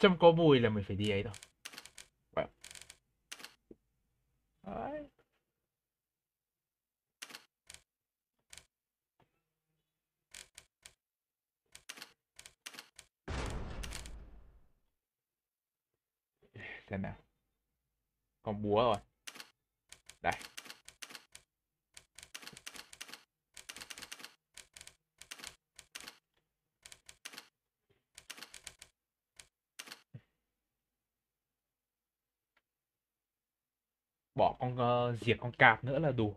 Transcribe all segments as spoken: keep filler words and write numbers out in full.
Trông có mùi là mình phải đi ấy thôi. Vậy. Đấy. Xem nào. Còn búa rồi. Đây. Bỏ con uh, diệt con cạp nữa là đủ.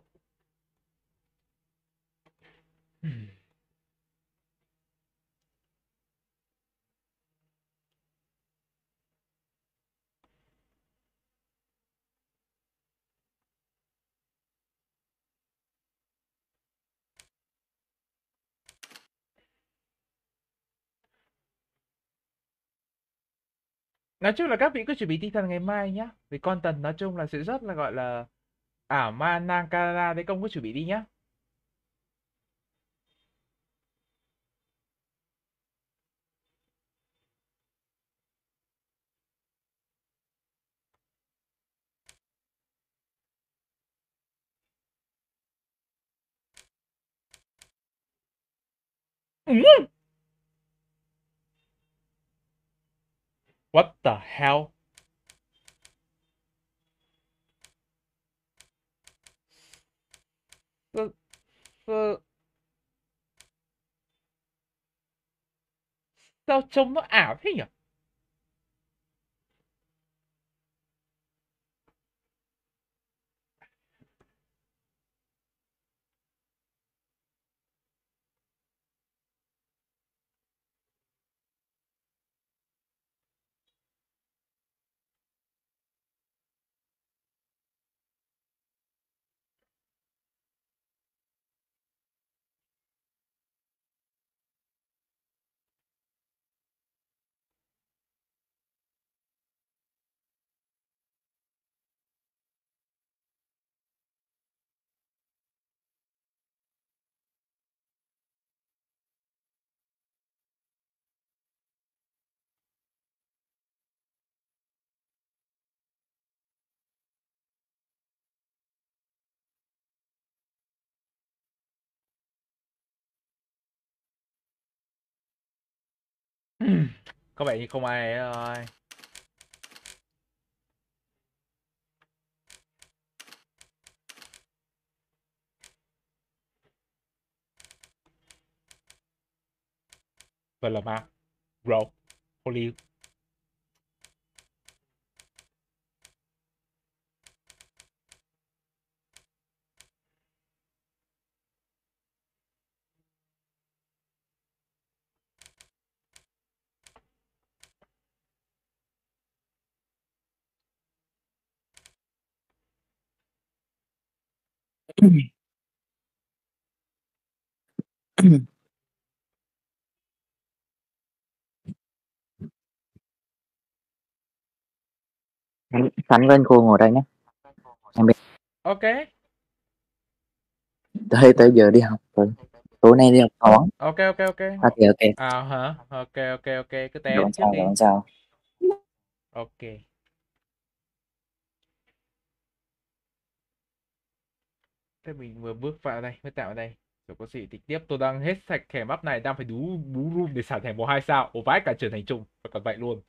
Nói chung là các vị cứ chuẩn bị tinh thần ngày mai nhá. Vì con tần nói chung là sẽ rất là gọi là ảo ma nang Canada đấy, công cứ chuẩn bị đi nhá. Ừ. What the hell? Sao, sao, sao trông nó ảo thế nhỉ? Có vẻ như không ai ấy rồi. Vậy là ma. Bro. Holy. Khánh, Khánh với anh Khu ngồi đây nhé. Em biết Ok. tới tới giờ đi học rồi. Tối nay đi học toán. Ok ok ok. Ok ok. À hả? Ok ok ok, cứ té Rồi đi trước sao đi. rồi sao? Ok. Thế mình vừa bước vào đây, mới tạo đây. Rồi có gì thì tiếp, tôi đang hết sạch thẻ map này, đang phải đú bú room để xả thẻ một hai sao. Ồ vãi cả trở thành trùng, và còn vậy luôn.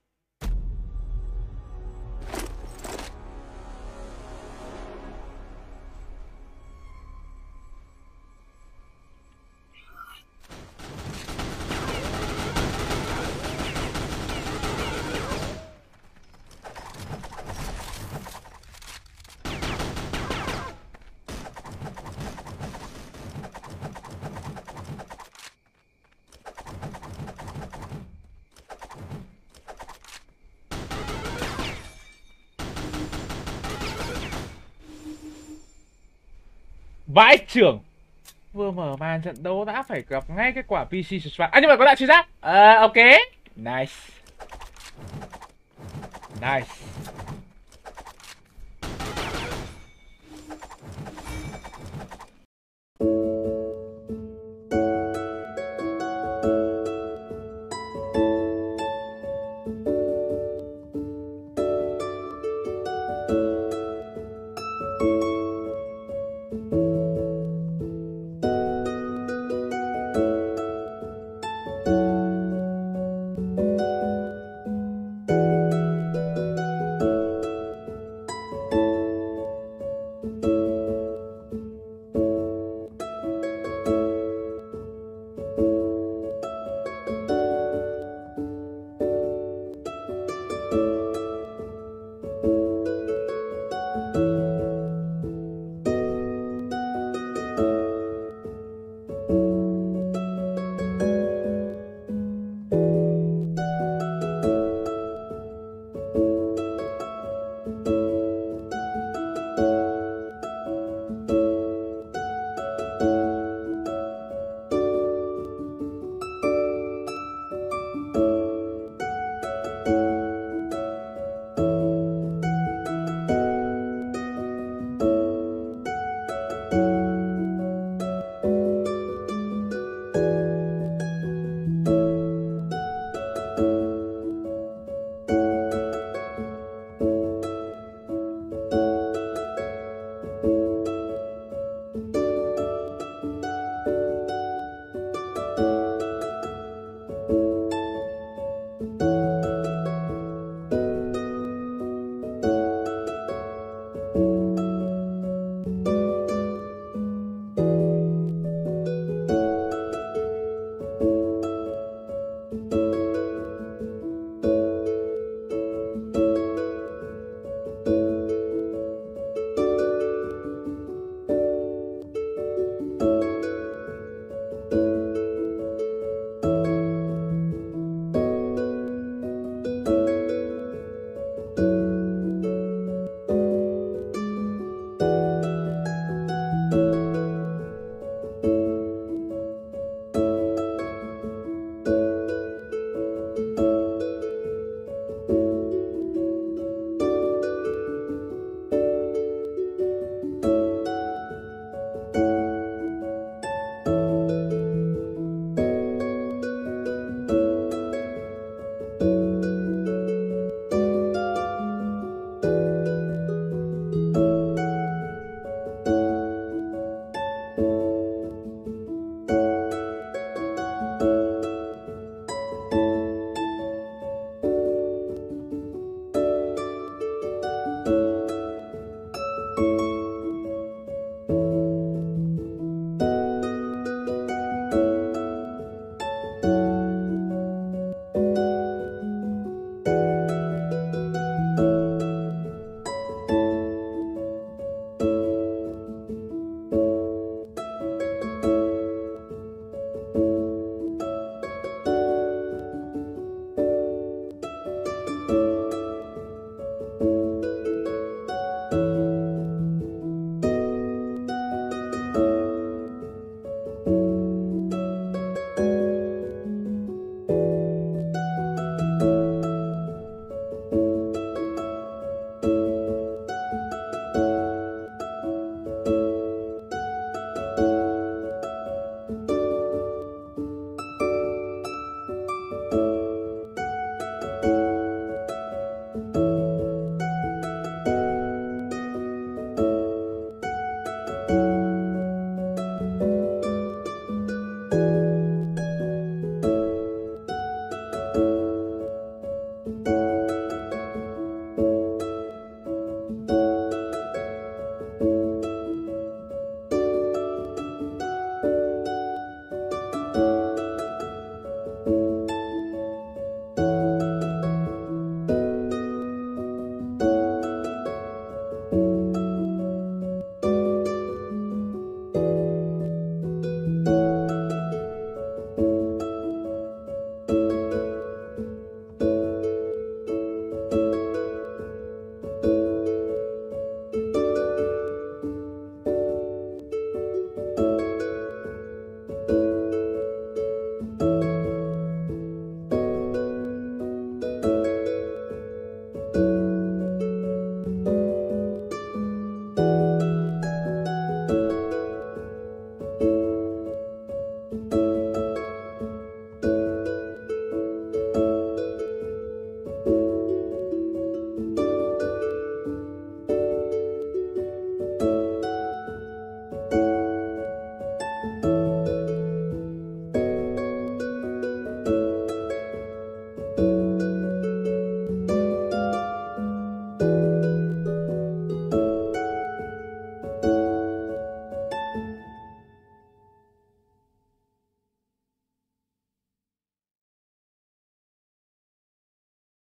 Vãi trưởng. Vừa mở màn trận đấu đã phải gặp ngay cái quả pê xê strike. À nhưng mà có lại truy giáp. Ờ ok. Nice. Nice. Bye.